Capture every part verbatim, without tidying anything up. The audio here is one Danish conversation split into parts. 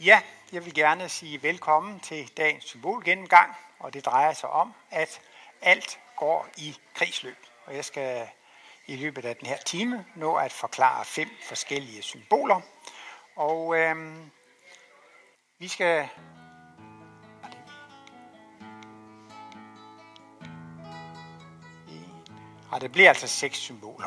Ja, jeg vil gerne sige velkommen til dagens symbolgennemgang, og det drejer sig om, at alt går i kredsløb. Og jeg skal i løbet af den her time nå at forklare fem forskellige symboler. Og øhm, vi skal... Og det bliver altså seks symboler.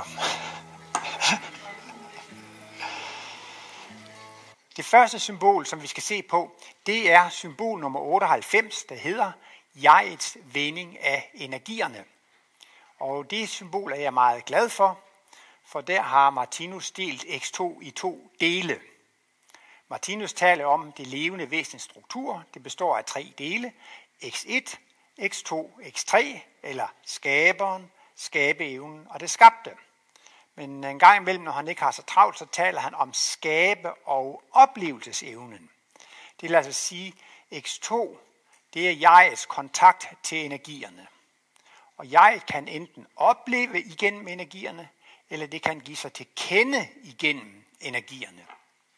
Det første symbol, som vi skal se på, det er symbol nummer otteoghalvfems, der hedder jegets vending af energierne. Og det symbol er jeg meget glad for, for der har Martinus delt x to i to dele. Martinus taler om det levende væsens struktur. Det består af tre dele, x et, x to, x tre, eller skaberen, skabeevnen og det skabte. Men en gang imellem, når han ikke har så travlt, så taler han om skabe- og oplevelsesevnen. Det vil altså sige, x to, det er jegets kontakt til energierne. Og jeget kan enten opleve igennem energierne, eller det kan give sig til kende igennem energierne.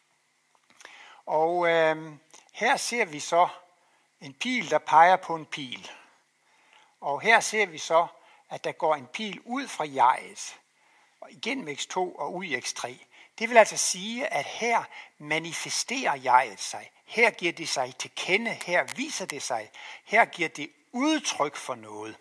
Og øh, her ser vi så en pil, der peger på en pil. Og her ser vi så, at der går en pil ud fra jeget, og igennem x to og ud i x tre. Det vil altså sige, at her manifesterer jeget sig. Her giver det sig til kende, her viser det sig. Her giver det udtryk for noget.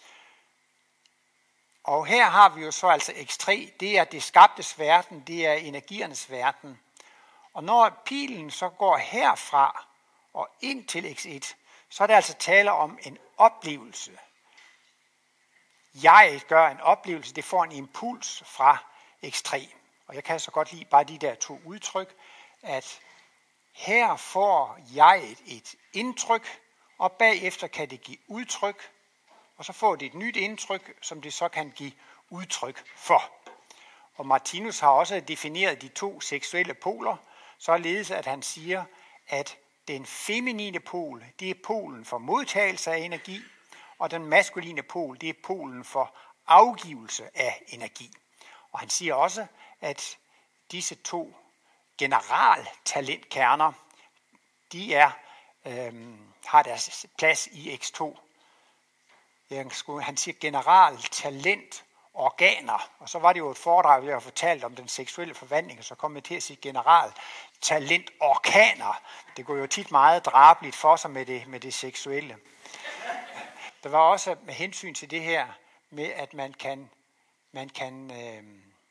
Og her har vi jo så altså x tre, det er det skabtes verden, det er energiernes verden. Og når pilen så går herfra og ind til x et, så er det altså tale om en oplevelse. Jeg gør en oplevelse, det får en impuls fra x tre. Og jeg kan så godt lide bare de der to udtryk, at her får jeg et, et indtryk, og bagefter kan det give udtryk, og så får det et nyt indtryk, som det så kan give udtryk for. Og Martinus har også defineret de to seksuelle poler, således at han siger, at den feminine pol, det er polen for modtagelse af energi, og den maskuline pol, det er polen for afgivelse af energi. Og han siger også, at disse to generaltalentkerner, de er, øh, har deres plads i x to. Han siger generaltalentorganer, og så var det jo et foredrag, jeg har fortalt om den seksuelle forvandling, og så kom jeg til at sige generaltalentorganer. Det går jo tit meget drabeligt for sig med det, med det seksuelle. Der var også med hensyn til det her med, at man kan, man kan øh,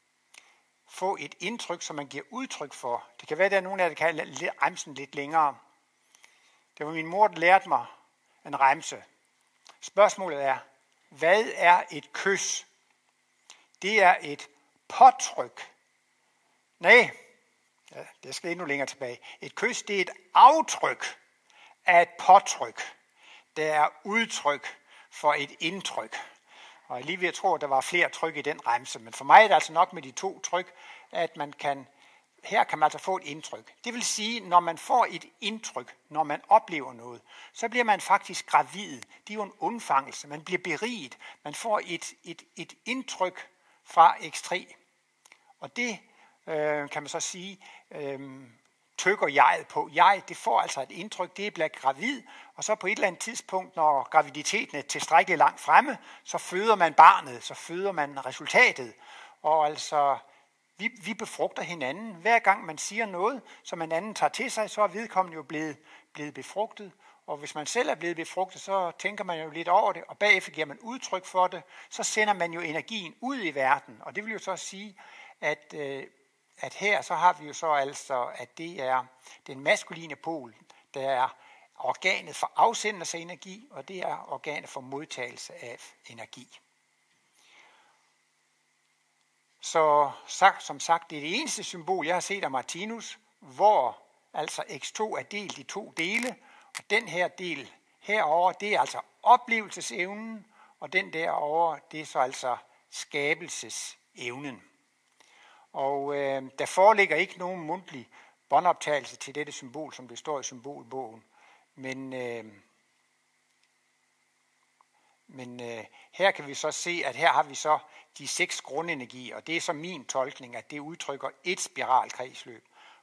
få et indtryk, som man giver udtryk for. Det kan være, at der er nogen af jer, der kan remsen lidt længere. Det var min mor, der lærte mig en remse. Spørgsmålet er, hvad er et kys? Det er et påtryk. Nej, ja, det skal endnu længere tilbage. Et kys, det er et aftryk af et påtryk. Det er udtryk for et indtryk. Og jeg lige ved at tro, at der var flere tryk i den remse. Men for mig er det altså nok med de to tryk, at man kan, her kan man altså få et indtryk. Det vil sige, når man får et indtryk, når man oplever noget, så bliver man faktisk gravid. Det er jo en undfangelse. Man bliver beriget. Man får et, et, et indtryk fra x tre. Og det øh, kan man så sige... Øh, tykker jeget på. Jeg, det får altså et indtryk, det bliver gravid, og så på et eller andet tidspunkt, når graviditeten er tilstrækkeligt langt fremme, så føder man barnet, så føder man resultatet. Og altså, vi, vi befrugter hinanden. Hver gang man siger noget, som en anden tager til sig, så er vedkommende jo blevet, blevet befrugtet. Og hvis man selv er blevet befrugtet, så tænker man jo lidt over det, og bagefter giver man udtryk for det, så sender man jo energien ud i verden. Og det vil jo så sige, at øh, at her så har vi jo så altså, at det er den maskuline pol, der er organet for afsendelse af energi, og det er organet for modtagelse af energi. Så sagt, som sagt, det er det eneste symbol, jeg har set af Martinus, hvor altså x to er delt i to dele, og den her del herover, det er altså oplevelsesevnen, og den derover, det er så altså skabelsesevnen. Og øh, der foreligger ikke nogen mundtlig båndoptagelse til dette symbol, som det står i symbolbogen. Men, øh, men øh, her kan vi så se, at her har vi så de seks grundenergier, og det er så min tolkning, at det udtrykker et spiralkredsløb.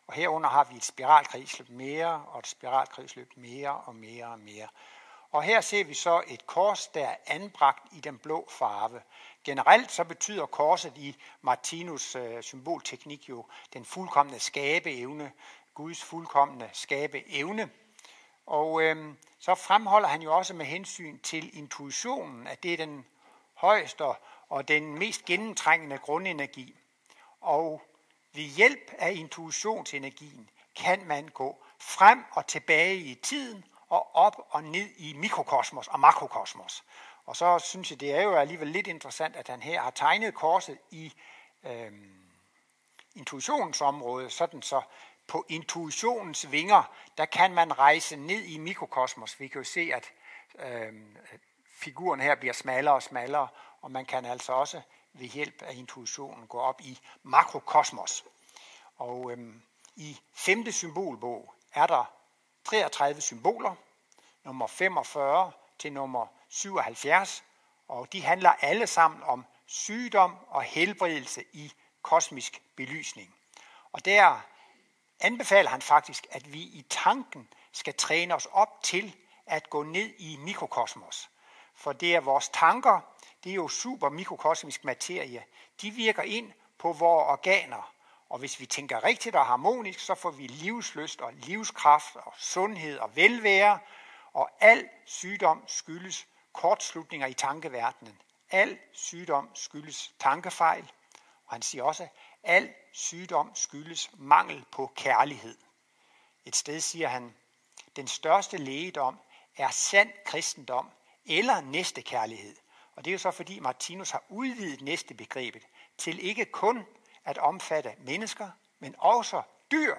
Og herunder har vi et spiralkredsløb mere, og et spiralkredsløb mere og mere og mere. Og her ser vi så et kors, der er anbragt i den blå farve. Generelt så betyder korset i Martinus øh, symbolteknik jo den fuldkomne skabeevne, Guds fuldkomne skabeevne. Og øh, så fremholder han jo også med hensyn til intuitionen, at det er den højeste og den mest gennemtrængende grundenergi. Og ved hjælp af intuitionsenergien kan man gå frem og tilbage i tiden og op og ned i mikrokosmos og makrokosmos. Og så synes jeg, det er jo alligevel lidt interessant, at han her har tegnet korset i øh, intuitionens område, sådan så på intuitionens vinger, der kan man rejse ned i mikrokosmos. Vi kan jo se, at øh, figuren her bliver smallere og smallere, og man kan altså også ved hjælp af intuitionen gå op i makrokosmos. Og øh, i femte symbolbog er der treogtredive symboler, nummer femogfyrre til nummer syvoghalvfjerds, og de handler alle sammen om sygdom og helbredelse i kosmisk belysning. Og der anbefaler han faktisk, at vi i tanken skal træne os op til at gå ned i mikrokosmos. For det er vores tanker, det er jo super mikrokosmisk materie, de virker ind på vores organer. Og hvis vi tænker rigtigt og harmonisk, så får vi livslyst og livskraft og sundhed og velvære. Og al sygdom skyldes kortslutninger i tankeverdenen. Al sygdom skyldes tankefejl. Og han siger også, at al sygdom skyldes mangel på kærlighed. Et sted siger han, den største lægedom er sand kristendom eller næstekærlighed. Og det er jo så fordi Martinus har udvidet næstebegrebet til ikke kun at omfatte mennesker, men også dyr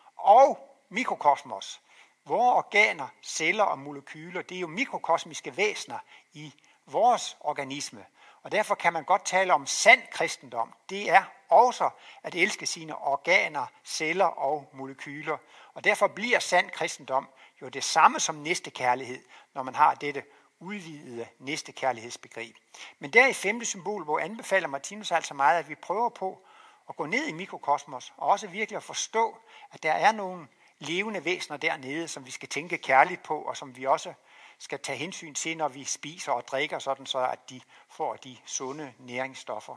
og mikrokosmos. Vores organer, celler og molekyler, det er jo mikrokosmiske væsener i vores organisme. Og derfor kan man godt tale om sand kristendom. Det er også at elske sine organer, celler og molekyler. Og derfor bliver sand kristendom jo det samme som næstekærlighed, når man har dette udvidede næstekærlighedsbegreb. Men der i femte symbol, hvor anbefaler Martinus altså meget, at vi prøver på at gå ned i mikrokosmos, og også virkelig at forstå, at der er nogle levende væsener dernede, som vi skal tænke kærligt på, og som vi også skal tage hensyn til, når vi spiser og drikker, sådan så at de får de sunde næringsstoffer.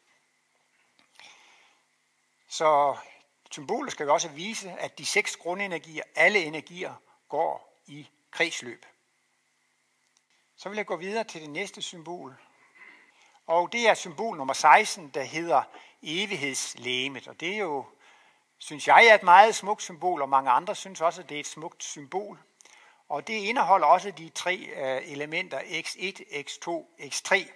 Så symbolet skal jo også vise, at de seks grundenergier, alle energier, går i kredsløb. Så vil jeg gå videre til det næste symbol. Og det er symbol nummer seksten, der hedder evighedslegemet. Og det er jo, synes jeg, er et meget smukt symbol, og mange andre synes også, at det er et smukt symbol. Og det indeholder også de tre elementer x et, x to, x tre.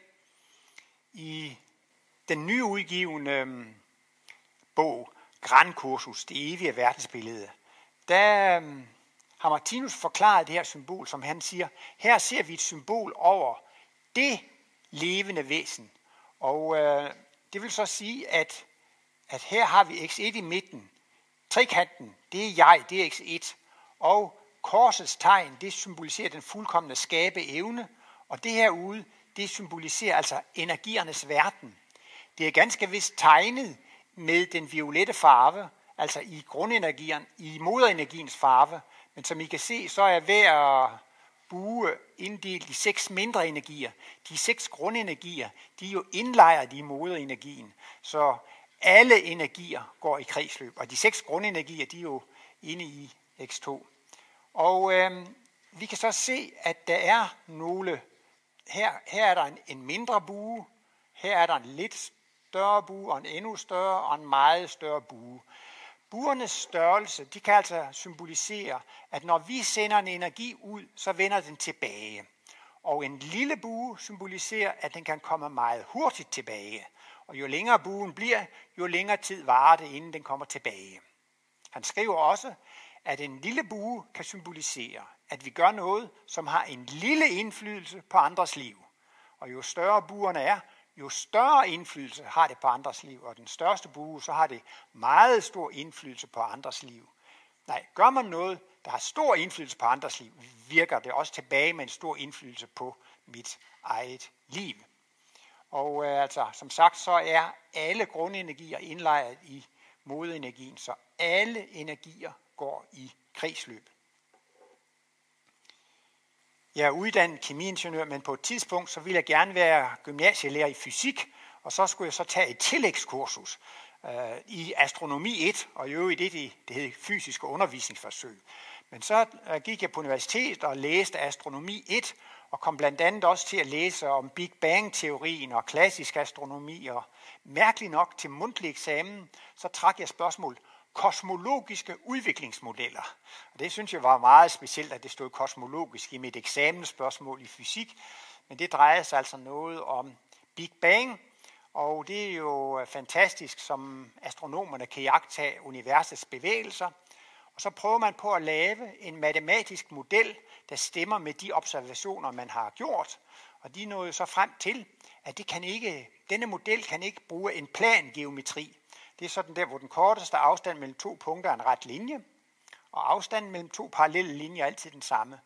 I den nye udgivende bog, Grand Cursus, det evige verdensbillede, der har Martinus forklaret det her symbol, som han siger, her ser vi et symbol over det levende væsen. Og øh, det vil så sige, at, at her har vi x et i midten. Trekanten, det er jeg, det er x et. Og korsets tegn, det symboliserer den fuldkomne skabeevne. Og det herude, det symboliserer altså energiernes verden. Det er ganske vist tegnet med den violette farve, altså i grundenergien, i moderenergiens farve. Men som I kan se, så er hver bue inddelt i seks mindre energier. De seks grundenergier, de er jo indlejret i moderenergien. Så alle energier går i kredsløb, og de seks grundenergier, de er jo inde i x to. Og øh, vi kan så se, at der er nogle, her, her er der en, en mindre bue, her er der en lidt større bue, og en endnu større, og en meget større bue. Buernes størrelse, de kan altså symbolisere, at når vi sender en energi ud, så vender den tilbage. Og en lille bue symboliserer, at den kan komme meget hurtigt tilbage. Og jo længere buen bliver, jo længere tid varer det, inden den kommer tilbage. Han skriver også, at en lille bue kan symbolisere, at vi gør noget, som har en lille indflydelse på andres liv. Og jo større buerne er, jo større indflydelse har det på andres liv, og den største bue, så har det meget stor indflydelse på andres liv. Nej, gør man noget, der har stor indflydelse på andres liv, virker det også tilbage med en stor indflydelse på mit eget liv. Og øh, altså, som sagt, så er alle grundenergier indlejret i modeenergien, så alle energier går i kredsløb. Jeg er uddannet kemiingeniør, men på et tidspunkt så ville jeg gerne være gymnasielærer i fysik, og så skulle jeg så tage et tillægskursus øh, i astronomi et, og i øvrigt det, det hed fysiske undervisningsforsøg. Men så øh, gik jeg på universitet og læste astronomi et, og kom blandt andet også til at læse om Big Bang-teorien og klassisk astronomi, og mærkeligt nok til mundtlig eksamen, så trak jeg spørgsmål kosmologiske udviklingsmodeller. Og det synes jeg var meget specielt, at det stod kosmologisk i mit eksamensspørgsmål i fysik, men det drejer sig altså noget om Big Bang, og det er jo fantastisk, som astronomerne kan iagttage universets bevægelser. Og så prøver man på at lave en matematisk model, der stemmer med de observationer, man har gjort. Og de nåede så frem til, at det kan ikke, denne model kan ikke bruge en plangeometri. Det er sådan der, hvor den korteste afstand mellem to punkter er en ret linje, og afstanden mellem to parallelle linjer er altid den samme.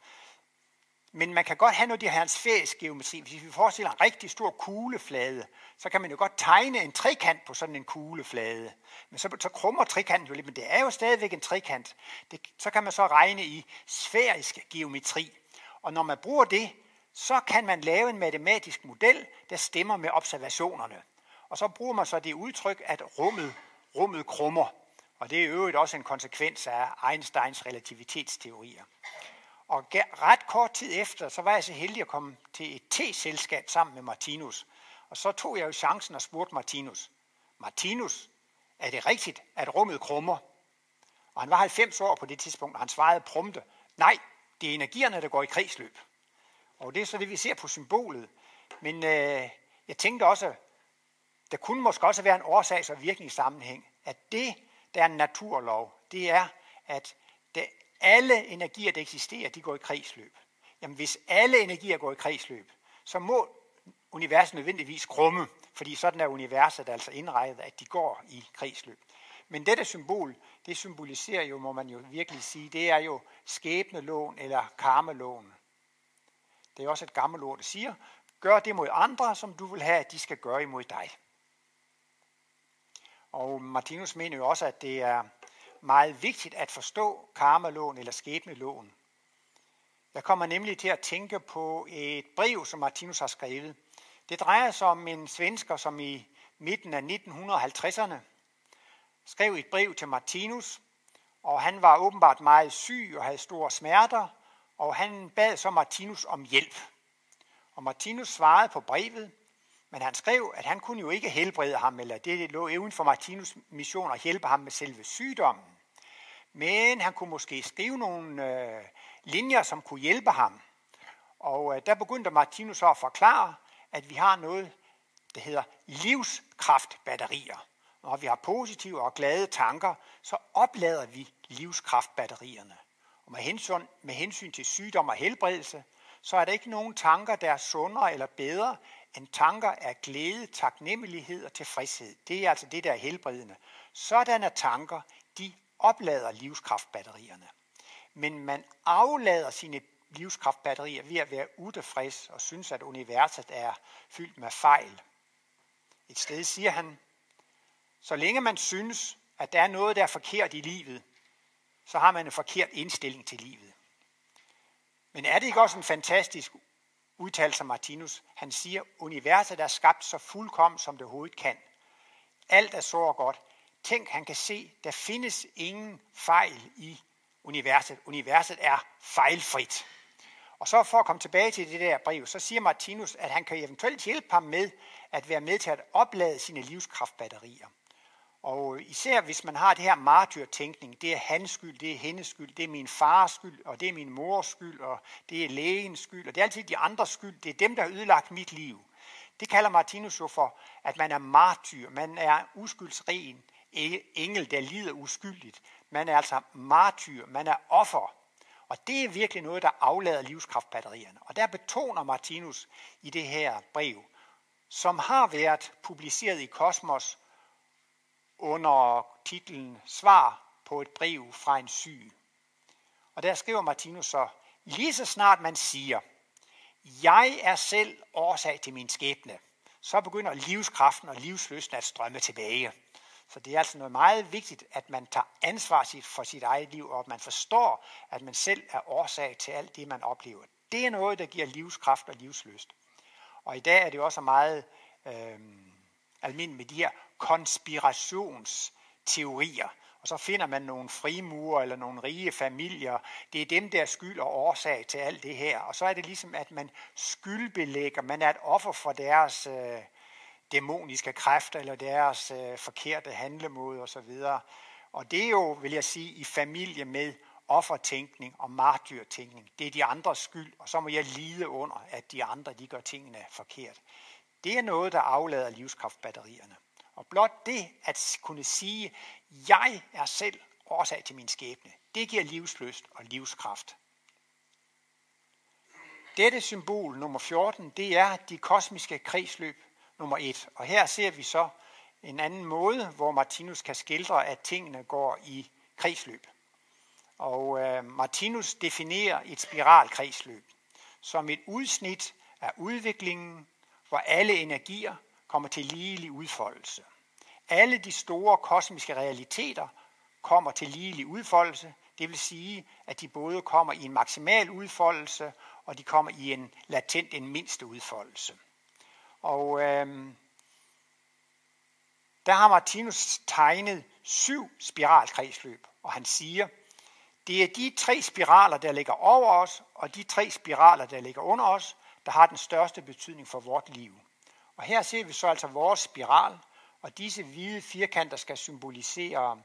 Men man kan godt have noget af det her sfærisk geometri. Hvis vi forestiller en rigtig stor kugleflade, så kan man jo godt tegne en trekant på sådan en kugleflade. Men så, så krummer trekanten jo lidt, men det er jo stadigvæk en trekant. Det, så kan man så regne i sfærisk geometri. Og når man bruger det, så kan man lave en matematisk model, der stemmer med observationerne. Og så bruger man så det udtryk, at rummet, rummet krummer. Og det er i øvrigt også en konsekvens af Einsteins relativitetsteorier. Og ret kort tid efter, så var jeg så heldig at komme til et te-selskab sammen med Martinus. Og så tog jeg jo chancen og spurgte Martinus, Martinus, er det rigtigt, at rummet krummer? Og han var halvfems år på det tidspunkt, og han svarede prompte, nej, det er energierne, der går i kredsløb. Og det er så det, vi ser på symbolet. Men øh, jeg tænkte også, der kunne måske også være en årsags- og virkningssammenhæng, at det, der er en naturlov, det er, at det, alle energier, der eksisterer, de går i kredsløb. Jamen, hvis alle energier går i kredsløb, så må universet nødvendigvis krumme, fordi sådan er universet altså indrettet, at de går i kredsløb. Men dette symbol, det symboliserer jo, må man jo virkelig sige, det er jo skæbneloven eller karmeloven. Det er også et gammelt ord, der siger, gør det mod andre, som du vil have, at de skal gøre imod dig. Og Martinus mener jo også, at det er meget vigtigt at forstå karmeloven eller skæbneloven. Jeg kommer nemlig til at tænke på et brev, som Martinus har skrevet. Det drejer sig om en svensker, som i midten af nitten halvtredserne skrev et brev til Martinus, og han var åbenbart meget syg og havde store smerter, og han bad så Martinus om hjælp. Og Martinus svarede på brevet, men han skrev, at han kunne jo ikke helbrede ham, eller det lå uden for Martinus' mission at hjælpe ham med selve sygdommen. Men han kunne måske skrive nogle øh, linjer, som kunne hjælpe ham. Og øh, der begyndte Martinus så at forklare, at vi har noget, der hedder livskraftbatterier. Når vi har positive og glade tanker, så oplader vi livskraftbatterierne. Og med hensyn, med hensyn til sygdom og helbredelse, så er der ikke nogen tanker, der er sundere eller bedre, end tanker af glæde, taknemmelighed og tilfredshed. Det er altså det, der er helbredende. Sådanne tanker, de oplader livskraftbatterierne. Men man aflader sine livskraftbatterier ved at være utilfreds og synes, at universet er fyldt med fejl. Et sted siger han, så længe man synes, at der er noget, der er forkert i livet, så har man en forkert indstilling til livet. Men er det ikke også en fantastisk udtalelse af Martinus? Han siger, universet er skabt så fuldkommen, som det overhovedet kan. Alt er så godt. Tænk, han kan se, der findes ingen fejl i universet. Universet er fejlfrit. Og så for at komme tilbage til det der brev, så siger Martinus, at han kan eventuelt hjælpe ham med at være med til at oplade sine livskraftbatterier. Og især hvis man har det her martyrtænkning, det er hans skyld, det er hendes skyld, det er min fars skyld, og det er min mors skyld, og det er lægens skyld, og det er altid de andres skyld, det er dem, der har ødelagt mit liv. Det kalder Martinus jo for, at man er martyr, man er uskyldsren engel, der lider uskyldigt. Man er altså martyr, man er offer. Og det er virkelig noget, der aflader livskraftbatterierne. Og der betoner Martinus i det her brev, som har været publiceret i Kosmos under titlen Svar på et brev fra en syg. Og der skriver Martinus så, lige så snart man siger, jeg er selv årsag til min skæbne, så begynder livskraften og livslysten at strømme tilbage. Så det er altså noget meget vigtigt, at man tager ansvar for sit eget liv, og at man forstår, at man selv er årsag til alt det, man oplever. Det er noget, der giver livskraft og livslyst. Og i dag er det også meget øh, almindeligt med de her konspirationsteorier. Og så finder man nogle frimurer eller nogle rige familier. Det er dem, der er skyld og årsag til alt det her. Og så er det ligesom, at man skyldbelægger. Man er et offer for deres øh, dæmoniske kræfter eller deres øh, forkerte handlemåde osv. Og det er jo, vil jeg sige, i familie med offertænkning og martyrtænkning. Det er de andres skyld, og så må jeg lide under, at de andre de gør tingene forkert. Det er noget, der aflader livskraftbatterierne. Og blot det at kunne sige, jeg er selv årsag til min skæbne, det giver livslyst og livskraft. Dette symbol nummer fjorten, det er de kosmiske kredsløb nummer et. Og her ser vi så en anden måde, hvor Martinus kan skildre, at tingene går i kredsløb. Og øh, Martinus definerer et spiralkredsløb som et udsnit af udviklingen, hvor alle energier kommer til ligelig udfoldelse. Alle de store kosmiske realiteter kommer til ligelig udfoldelse, det vil sige, at de både kommer i en maksimal udfoldelse, og de kommer i en latent, en mindste udfoldelse. Og øh, der har Martinus tegnet syv spiralkredsløb, og han siger, det er de tre spiraler, der ligger over os, og de tre spiraler, der ligger under os, der har den største betydning for vort liv. Og her ser vi så altså vores spiral, og disse hvide firkanter skal symbolisere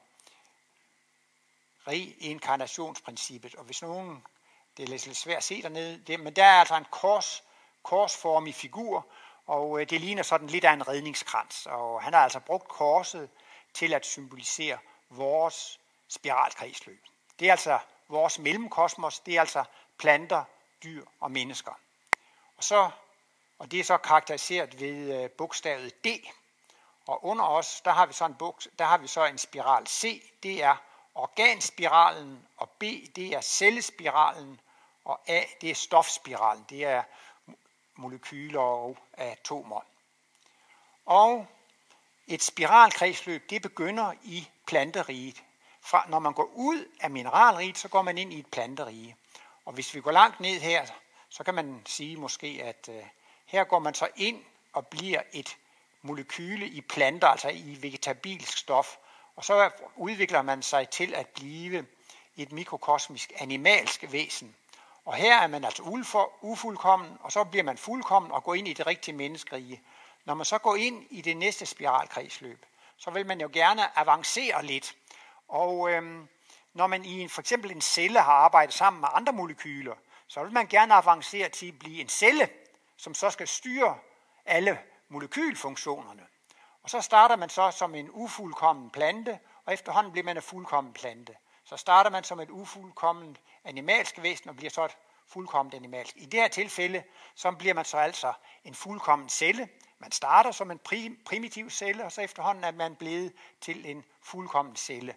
reinkarnationsprincippet. Og hvis nogen, det er lidt svært at se dernede, det, men der er altså en kors, korsformig figur, og det ligner sådan lidt af en redningskrans. Og han har altså brugt korset til at symbolisere vores spiralkredsløb. Det er altså vores mellemkosmos, det er altså planter, dyr og mennesker. Og, så, og det er så karakteriseret ved bogstavet D. Og under os, der har vi så en, buks, der har vi så en spiral C, det er organspiralen, og B, det er cellespiralen, og A, det er stofspiralen, det er molekyler og atomer. Og et spiralkredsløb, det begynder i planteriget. Fra, når man går ud af mineralriget, så går man ind i et planterige. Og hvis vi går langt ned her, så kan man sige måske, at uh, her går man så ind og bliver et molekyle i planter, altså i vegetabilsk stof. Og så udvikler man sig til at blive et mikrokosmisk animalsk væsen. Og her er man altså ufuldkommen, og så bliver man fuldkommen og går ind i det rigtige menneskerige. Når man så går ind i det næste spiralkredsløb, så vil man jo gerne avancere lidt. Og øhm, når man i en, for eksempel en celle har arbejdet sammen med andre molekyler, så vil man gerne avancere til at blive en celle, som så skal styre alle molekylfunktionerne. Og så starter man så som en ufuldkommen plante, og efterhånden bliver man en fuldkommen plante. Så starter man som et ufuldkommen animalsk væsen og bliver så et fuldkommen animalsk. I det her tilfælde, så bliver man så altså en fuldkommen celle. Man starter som en primitiv celle, og så efterhånden er man blevet til en fuldkommen celle.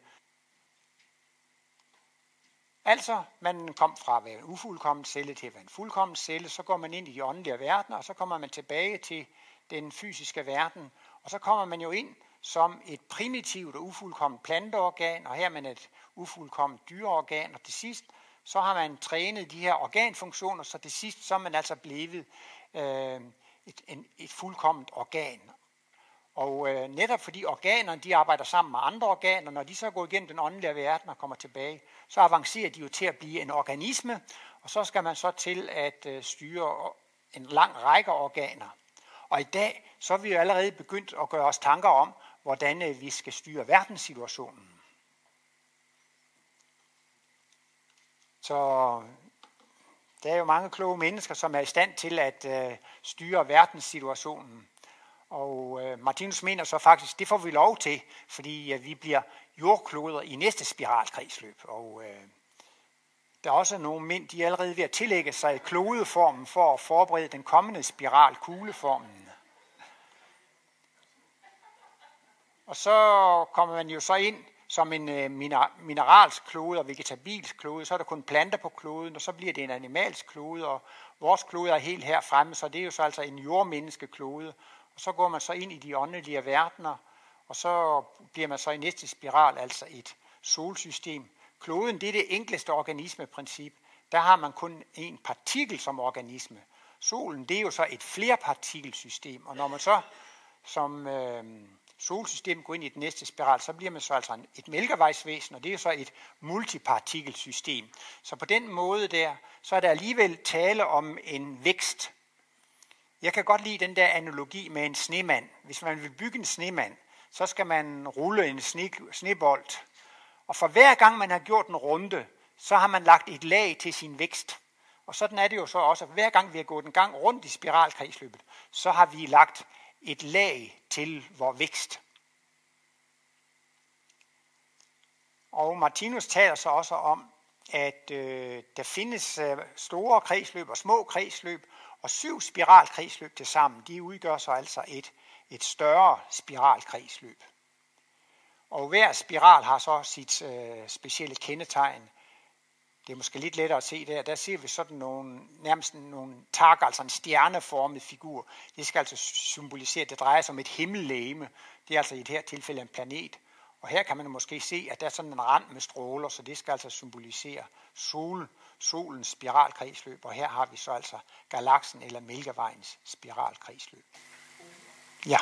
Altså, man kom fra at være en ufuldkommen celle til at være en fuldkommen celle, så går man ind i de åndelige verdener, og så kommer man tilbage til den fysiske verden, og så kommer man jo ind som et primitivt og ufuldkommen planteorgan, og her er man et ufuldkommen dyreorgan, og til sidst, så har man trænet de her organfunktioner, så til sidst, så er man altså blevet øh, et, en, et fuldkomment organ. Og øh, netop fordi organerne, de arbejder sammen med andre organer, når de så går igennem den åndelige verden og kommer tilbage, så avancerer de jo til at blive en organisme, og så skal man så til at øh, styre en lang række organer. Og i dag, så er vi jo allerede begyndt at gøre os tanker om, hvordan øh, vi skal styre verdenssituationen. Så der er jo mange kloge mennesker, som er i stand til at øh, styre verdenssituationen. Og øh, Martinus mener så faktisk, det får vi lov til, fordi øh, vi bliver jordkloder i næste spiralkredsløb. Og øh, der er også nogle mænd, de er allerede ved at tillægge sig klodeformen for at forberede den kommende spiral, kugleformen. Og så kommer man jo så ind som en øh, mineralsk klode og vegetabilsk klode, så er der kun planter på kloden, og så bliver det en animalsk klode, og vores klode er helt her fremme, så det er jo så altså en jordmenneskeklode. Og så går man så ind i de åndelige verdener, og så bliver man så i næste spiral altså et solsystem. Kloden, det er det enkleste organismeprincip. Der har man kun en partikel som organisme. Solen, det er jo så et flerpartikelsystem, og når man så som øh, solsystem går ind i den næste spiral, så bliver man så altså et mælkevejsvæsen, og det er så et multipartikelsystem. Så på den måde der, så er der alligevel tale om en vækst. Jeg kan godt lide den der analogi med en snemand. Hvis man vil bygge en snemand, så skal man rulle en sne, snebold. Og for hver gang man har gjort en runde, så har man lagt et lag til sin vækst. Og sådan er det jo så også, at hver gang vi har gået en gang rundt i spiralkredsløbet, så har vi lagt et lag til vor vækst. Og Martinus taler så også om, at øh, der findes øh, store kredsløb og små kredsløb, og syv spiralkredsløb til sammen, de udgør så altså et, et større spiralkredsløb. Og hver spiral har så sit øh, specielle kendetegn. Det er måske lidt lettere at se der. Der ser vi sådan nogle, nærmest nogle takker, altså en stjerneformet figur. Det skal altså symbolisere, at det drejer sig om et himmellegeme. Det er altså i det her tilfælde en planet. Og her kan man måske se, at der er sådan en rand med stråler, så det skal altså symbolisere sol, solens spiralkredsløb. Og her har vi så altså galaksen eller Mælkevejens spiralkredsløb. Ja.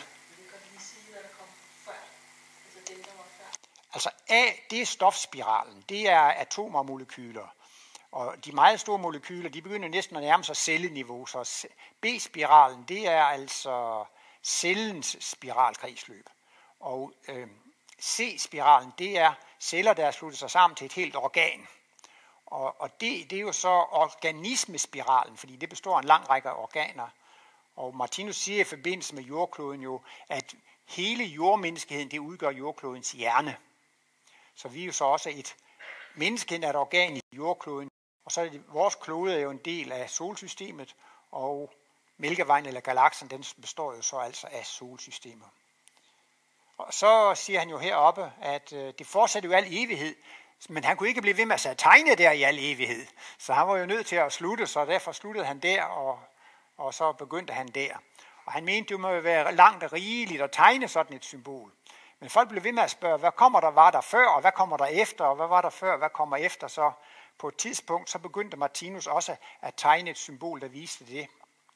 Altså A, det er stofspiralen. Det er atomer og molekyler. Og de meget store molekyler, de begynder næsten at nærme sig celleniveau. Så B-spiralen, det er altså cellens spiralkredsløb. Og øh, C-spiralen, det er celler, der er sluttet sig sammen til et helt organ. Og, og det, det er jo så organismespiralen, fordi det består af en lang række organer. Og Martinus siger i forbindelse med jordkloden jo, at hele jordmenneskeheden, det udgør jordklodens hjerne. Så vi er jo så også et menneskeheden er et organ i jordkloden. Og så er det, vores klode er jo en del af solsystemet, og Mælkevejen eller galaksen, den består jo så altså af solsystemer. Og så siger han jo heroppe, at øh, det fortsætter jo al evighed, men han kunne ikke blive ved med at tegne der i al evighed. Så han var jo nødt til at slutte, så derfor sluttede han der, og, og så begyndte han der. Og han mente, det må jo være langt og rigeligt at tegne sådan et symbol. Men folk blev ved med at spørge, hvad kommer der, var der før, og hvad kommer der efter, og hvad var der før, hvad kommer efter. Så på et tidspunkt, så begyndte Martinus også at tegne et symbol, der viste det.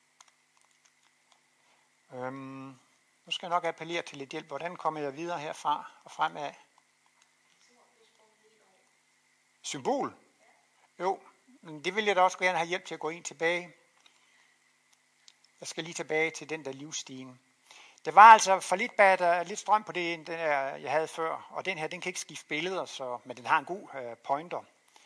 Øhm, nu skal jeg nok appellere til lidt hjælp. Hvordan kommer jeg videre herfra og fremad? Symbol? Jo, men det vil jeg da også gerne have hjælp til at gå ind tilbage. Jeg skal lige tilbage til den der livsstigen. Det var altså for lidt, bad, lidt strøm på det, den her, jeg havde før, og den her, den kan ikke skifte billeder, så, men den har en god uh, pointer.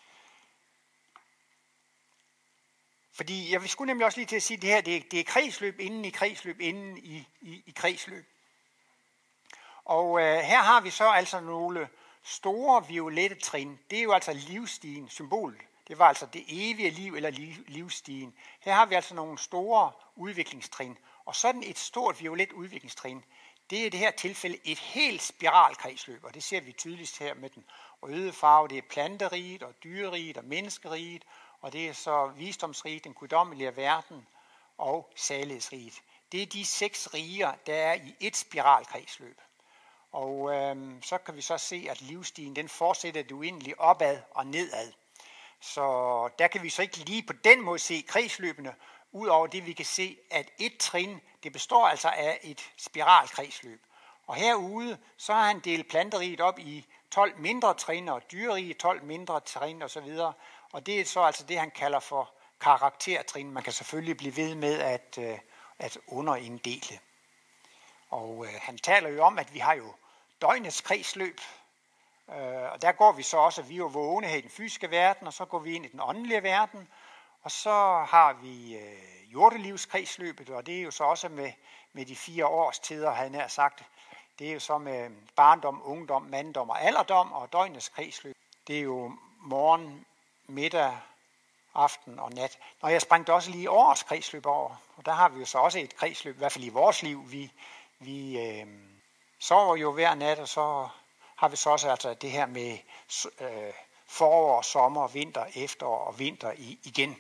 Fordi jeg skulle nemlig også lige til at sige, at det her, det er, det er kredsløb inden i kredsløb inden i, i, i kredsløb. Og uh, her har vi så altså nogle store violette trin. Det er jo altså livsstigen, symbolet. Det var altså det evige liv eller liv, livsstigen. Her har vi altså nogle store udviklingstrin. Og sådan et stort violet udviklingstrin, det er i det her tilfælde et helt spiralkredsløb. Og det ser vi tydeligst her med den røde farve. Det er planteriget og dyreriget og menneskeriget. Og det er så visdomsriget, den guddommelige verden og salighedsriget. Det er de seks riger, der er i et spiralkredsløb. Og øhm, så kan vi så se, at livsstigen den fortsætter det uendeligt opad og nedad. Så der kan vi så ikke lige på den måde se kredsløbene, udover det vi kan se, at et trin, det består altså af et spiralkredsløb. Og herude, så har han delt planteriget op i tolv mindre trin og dyreriget tolv mindre trin osv. Og det er så altså det, han kalder for karaktertrin. Man kan selvfølgelig blive ved med at, at underinddele. Og øh, han taler jo om, at vi har jo døgnets kredsløb. Øh, og der går vi så også, at vi er jo vågne her i den fysiske verden, og så går vi ind i den åndelige verden. Og så har vi øh, jordelivskredsløbet, og det er jo så også med, med de fire årstider, havde jeg nær sagt. Det er jo så med barndom, ungdom, manddom og alderdom, og døgnets kredsløb. Det er jo morgen, middag, aften og nat. Når jeg sprang også lige årets kredsløb over, og der har vi jo så også et kredsløb, i hvert fald i vores liv. Vi, vi øh, sover jo hver nat, og så har vi så også altså det her med øh, forår, sommer, vinter, efterår og vinter i, igen.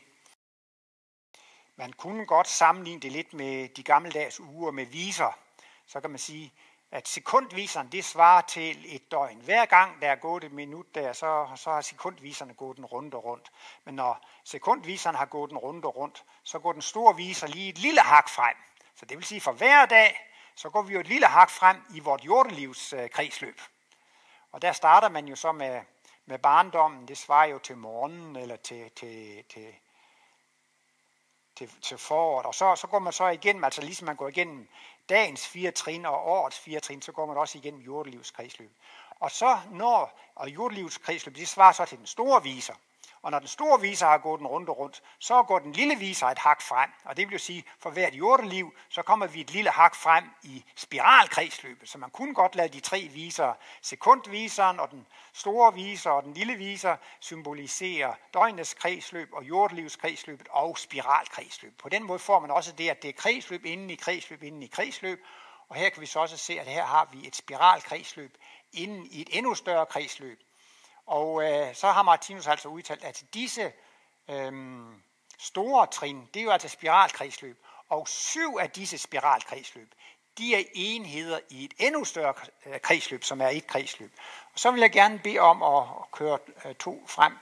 Man kunne godt sammenligne det lidt med de gammeldags uger med viser. Så kan man sige, at sekundviseren, det svarer til et døgn. Hver gang der er gået et minut der, så, så har sekundviserne gået den runde rundt. Men når sekundviseren har gået den runde rundt, så går den store viser lige et lille hak frem. Så det vil sige, for hver dag, så går vi jo et lille hak frem i vort jordelivs øh, kredsløb. Og der starter man jo så med, med barndommen, det svarer jo til morgenen eller til, til, til, til, til foråret. Og så, så går man så igennem, altså ligesom man går igennem dagens fire trin og årets fire trin, så går man også igennem jordelivs kredsløb. Og så når, og jordelivs kredsløb, det svarer så til den store viser. Og når den store viser har gået den runde rundt, så går den lille viser et hak frem. Og det vil jo sige, for hvert jordeliv, så kommer vi et lille hak frem i spiralkredsløbet. Så man kunne godt lade de tre viser, sekundviseren og den store viser og den lille viser, symbolisere døgnets kredsløb og jordelivs kredsløbet og spiralkredsløb. På den måde får man også det, at det er kredsløb inden i kredsløb inden i kredsløb. Og her kan vi så også se, at her har vi et spiralkredsløb inden i et endnu større kredsløb. Og øh, så har Martinus altså udtalt, at øh, disse store trin, det er jo altså spiralkredsløb, og syv af disse spiralkredsløb, de er enheder i et endnu større kredsløb, som er et kredsløb. Og så vil jeg gerne bede om at køre øh, to frem.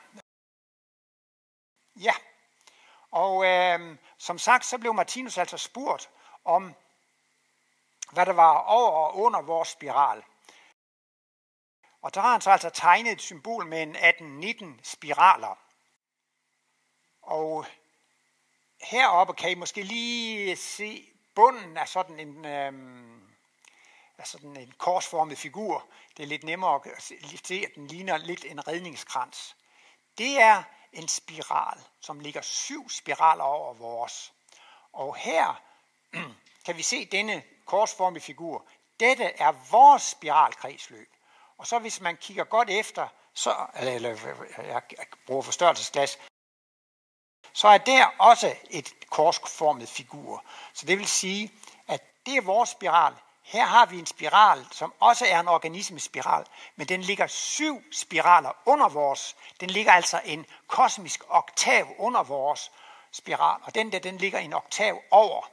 Ja, og øh, som sagt, så blev Martinus altså spurgt om, hvad der var over og under vores spiral. Og der har han så altså tegnet et symbol med en atten nitten spiraler. Og heroppe kan I måske lige se bunden af sådan en, øhm, af sådan en korsformet figur. Det er lidt nemmere at se, at den ligner lidt en redningskrans. Det er en spiral, som ligger syv spiraler over vores. Og her kan vi se denne korsformede figur. Dette er vores spiralkredsløb. Og så hvis man kigger godt efter, så, eller jeg bruger forstørrelsesglas, så er der også et korsformet figur. Så det vil sige, at det er vores spiral. Her har vi en spiral, som også er en organismespiral, men den ligger syv spiraler under vores. Den ligger altså en kosmisk oktav under vores spiral, og den der, den ligger en oktav over.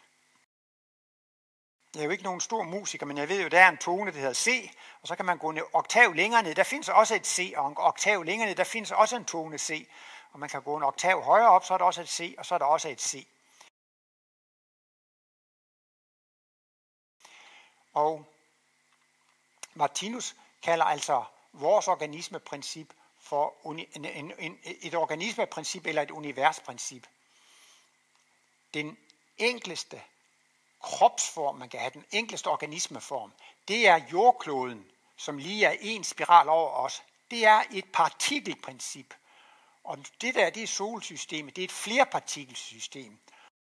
Jeg er jo ikke nogen stor musiker, men jeg ved jo, der er en tone, der hedder C, og så kan man gå en oktav længere ned. Der findes også et C, og en oktav længere ned, der findes også en tone C. Og man kan gå en oktav højere op, så er der også et C, og så er der også et C. Og Martinus kalder altså vores organismeprincip for en, en, en, et organismeprincip eller et universprincip. Den enkleste kropsform, man kan have, den enkleste organismeform, det er jordkloden, som lige er en spiral over os. Det er et partikelprincip. Og det der, det er solsystemet, det er et flerpartikelsystem.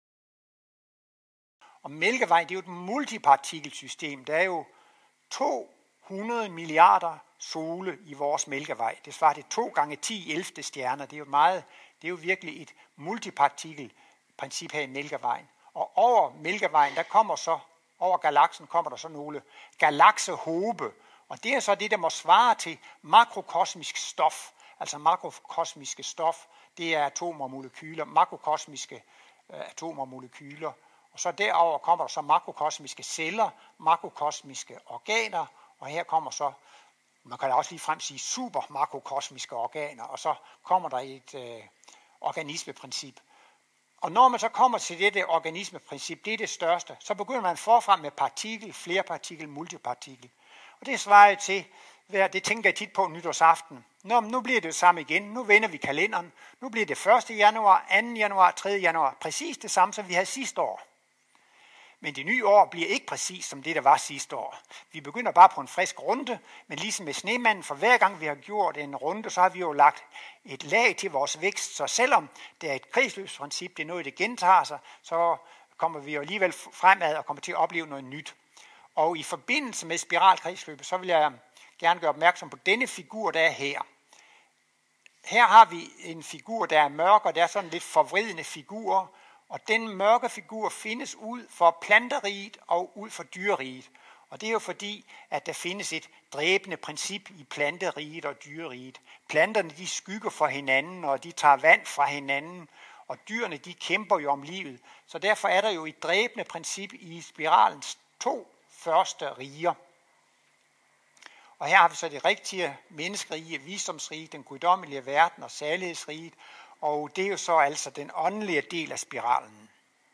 Og Mælkevej, det er jo et multipartikelsystem. Der er jo to hundrede milliarder sole i vores Mælkevej. Det svarer til to gange ti ellevte stjerner. Det er jo meget, det er jo virkelig et multipartikelprincip her i Mælkevejen. Og over Mælkevejen, der kommer så, over galaksen kommer der så nogle galaksehobe. Og det er så det, der må svare til makrokosmisk stof. Altså makrokosmiske stof, det er atomer og molekyler, makrokosmiske øh, atomer og molekyler. Og så derover kommer der så makrokosmiske celler, makrokosmiske organer, og her kommer så, man kan da også ligefrem sige supermakrokosmiske organer, og så kommer der et øh, organismeprincip. Og når man så kommer til dette organismeprincip, det er det største, så begynder man forfra med partikel, flerpartikel, multipartikel. Og det svarer til, det tænker jeg tit på nytårsaften. Nå, nu bliver det samme igen. Nu vender vi kalenderen. Nu bliver det første januar, anden januar, tredje januar. Præcis det samme, som vi havde sidste år. Men det nye år bliver ikke præcis som det, der var sidste år. Vi begynder bare på en frisk runde, men ligesom med snemanden, for hver gang vi har gjort en runde, så har vi jo lagt et lag til vores vækst. Så selvom det er et kredsløbsprincip, det er noget, det gentager sig, så kommer vi jo alligevel fremad og kommer til at opleve noget nyt. Og i forbindelse med spiralkredsløbet, så vil jeg gerne gøre opmærksom på denne figur, der er her. Her har vi en figur, der er mørk, og der er sådan lidt forvridende figurer. Og den mørke figur findes ud for planteriget og ud for dyreriget. Og det er jo fordi, at der findes et dræbende princip i planteriget og dyreriget. Planterne, de skygger for hinanden, og de tager vand fra hinanden, og dyrene, de kæmper jo om livet. Så derfor er der jo et dræbende princip i spiralens to første riger. Og her har vi så det rigtige menneskerige, visdomsrige, den guddommelige verden og særlighedsriget, og det er jo så altså den åndelige del af spiralen.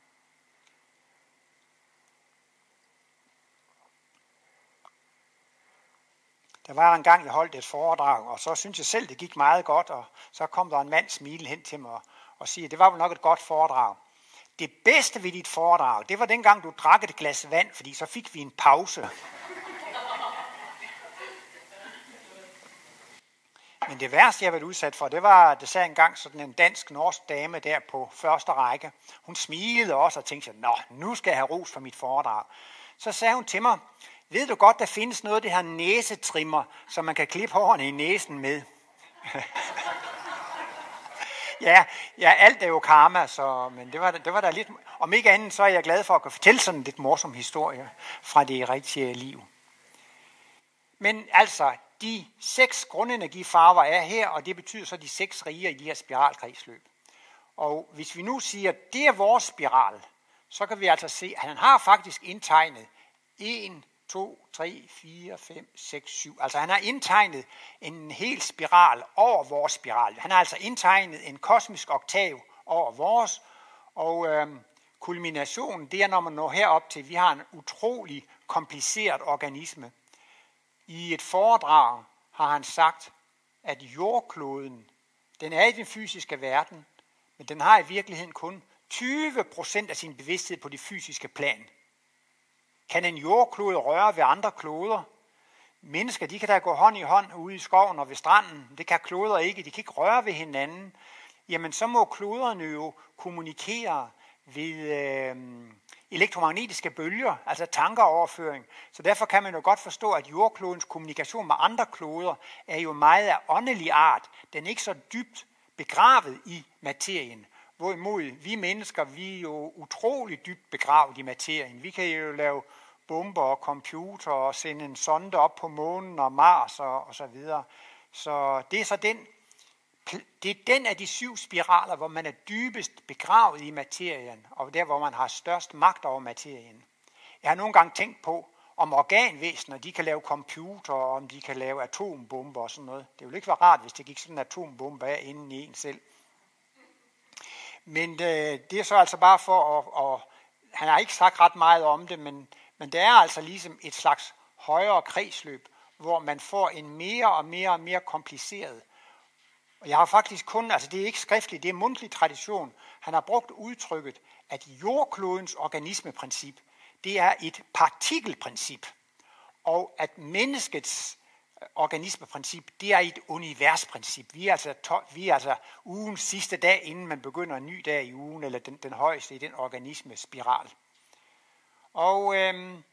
Der var en gang, jeg holdt et foredrag, og så synes jeg selv, det gik meget godt, og så kom der en mand smilende hen til mig og, og siger, det var vel nok et godt foredrag. Det bedste ved dit foredrag, det var dengang, du drak et glas vand, fordi så fik vi en pause. Men det værste, jeg har været udsat for, det var, det sagde engang sådan en dansk-norsk dame der på første række. Hun smilede også og tænkte, nå, nu skal jeg have ros for mit foredrag. Så sagde hun til mig, ved du godt, der findes noget af det her næsetrimmer, som man kan klippe hårene i næsen med? ja, ja, alt er jo karma, så, men det var, det var da lidt... Om ikke andet, så er jeg glad for at kunne fortælle sådan en lidt morsom historie fra det rigtige liv. Men altså, de seks grundenergifarver er her, og det betyder så de seks riger i de her spiralkredsløb. Og hvis vi nu siger, at det er vores spiral, så kan vi altså se, at han har faktisk indtegnet en, to, tre, fire, fem, seks, syv. Altså han har indtegnet en hel spiral over vores spiral. Han har altså indtegnet en kosmisk oktav over vores, og øh, kulminationen, det er, når man når herop til, vi har en utrolig kompliceret organisme. I et foredrag har han sagt, at jordkloden, den er i den fysiske verden, men den har i virkeligheden kun tyve procent af sin bevidsthed på det fysiske plan. Kan en jordklode røre ved andre kloder? Mennesker, de kan da gå hånd i hånd ude i skoven og ved stranden. Det kan kloder ikke. De kan ikke røre ved hinanden. Jamen, så må kloderne jo kommunikere ved øh, elektromagnetiske bølger, altså tankeoverføring. Så derfor kan man jo godt forstå, at jordklodens kommunikation med andre kloder er jo meget af åndelig art. Den er ikke så dybt begravet i materien. Hvorimod vi mennesker, vi er jo utroligt dybt begravet i materien. Vi kan jo lave bomber og computer og sende en sonde op på månen og Mars og, og så videre. Så det er så den, det er den af de syv spiraler, hvor man er dybest begravet i materien, og der, hvor man har størst magt over materien. Jeg har nogle gange tænkt på, om organvæsener, de kan lave computer, og om de kan lave atombomber og sådan noget. Det ville ikke være rart, hvis det gik sådan en atombombe af inden i en selv. Men øh, det er så altså bare for at, og han har ikke sagt ret meget om det, men, men det er altså ligesom et slags højere kredsløb, hvor man får en mere og mere og mere kompliceret. Og jeg har faktisk kun, altså det er ikke skriftligt, det er mundtlig tradition, han har brugt udtrykket, at jordklodens organismeprincip, det er et partikelprincip, og at menneskets organismeprincip, det er et universprincip. Vi er altså, to, vi er altså ugens sidste dag, inden man begynder en ny dag i ugen, eller den, den højeste i den organismespiral. Og øhm,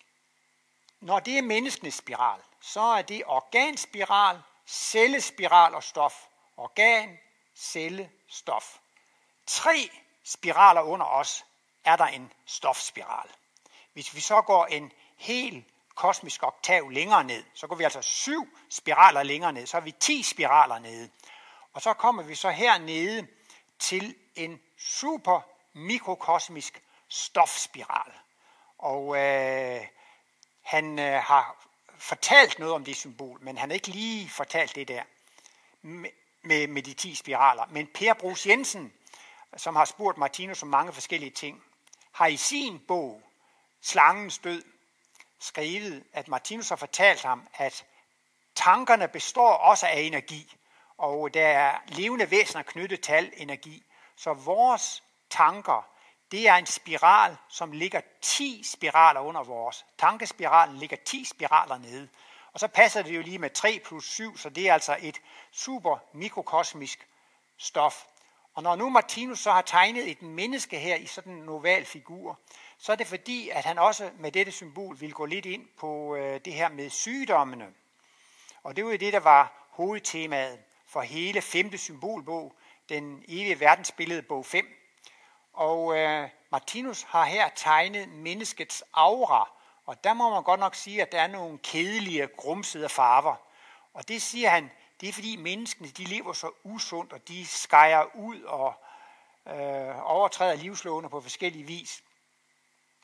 når det er menneskenes spiral, så er det organspiral, cellespiral og stof. Organ, celle, stof. Tre spiraler under os er der en stofspiral. Hvis vi så går en hel kosmisk oktav længere ned, så går vi altså syv spiraler længere ned, så er vi ti spiraler nede. Og så kommer vi så hernede til en super mikrokosmisk stofspiral. Og øh, han øh, har fortalt noget om det symbol, men han har ikke lige fortalt det der med, med, med de ti spiraler. Men Per Bruus Jensen, som har spurgt Martinus om mange forskellige ting, har i sin bog, Slangens død, skrevet, at Martinus har fortalt ham, at tankerne består også af energi, og der er levende væsener knyttet til al energi. Så vores tanker, det er en spiral, som ligger ti spiraler under vores. Tankespiralen ligger ti spiraler nede. Og så passer det jo lige med tre plus syv, så det er altså et super mikrokosmisk stof. Og når nu Martinus så har tegnet et menneske her i sådan en oval figur, så er det fordi, at han også med dette symbol vil gå lidt ind på øh, det her med sygdommene. Og det var jo det, der var hovedtemaet for hele femte symbolbog, den evige verdensbillede bog fem. Og øh, Martinus har her tegnet menneskets aura, og der må man godt nok sige, at der er nogle kedelige, grumsede farver. Og det siger han, det er fordi menneskene, de lever så usundt, og de skærer ud og øh, overtræder livslovene på forskellige vis.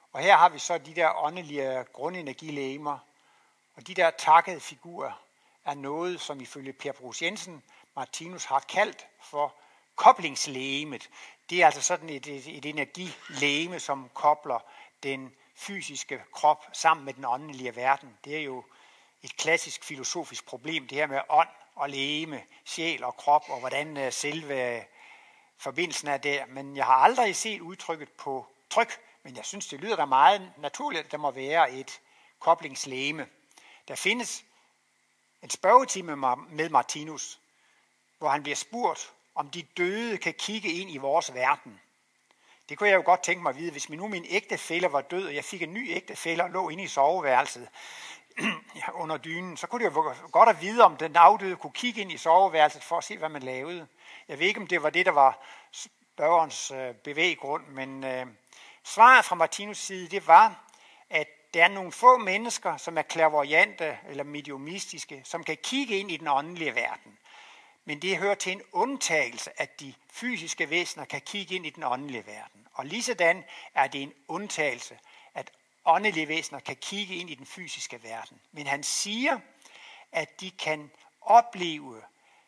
Og her har vi så de der åndelige grundenergilegemer, og de der takkede figurer er noget, som ifølge Per Bruus Jensen Martinus har kaldt for koblingslegemet. Det er altså sådan et, et, et energilegeme, som kobler den fysiske krop sammen med den åndelige verden. Det er jo et klassisk filosofisk problem, det her med ånd og legeme, sjæl og krop, og hvordan selve forbindelsen er der. Men jeg har aldrig set udtrykket på tryk, men jeg synes, det lyder da meget naturligt, at der må være et koblingslegeme. Der findes en spørgetime med Martinus, hvor han bliver spurgt, om de døde kan kigge ind i vores verden. Det kunne jeg jo godt tænke mig at vide, hvis nu min ægtefælle var død, og jeg fik en ny ægtefælle og lå inde i soveværelset under dynen, så kunne det jo godt at vide, om den afdøde kunne kigge ind i soveværelset for at se, hvad man lavede. Jeg ved ikke, om det var det, der var spørgerens bevæggrund, men øh, svaret fra Martinus' side, det var, at der er nogle få mennesker, som er clairvoyante eller mediumistiske, som kan kigge ind i den åndelige verden. Men det hører til en undtagelse, at de fysiske væsener kan kigge ind i den åndelige verden. Og ligesådan er det en undtagelse, at åndelige væsener kan kigge ind i den fysiske verden. Men han siger, at de kan opleve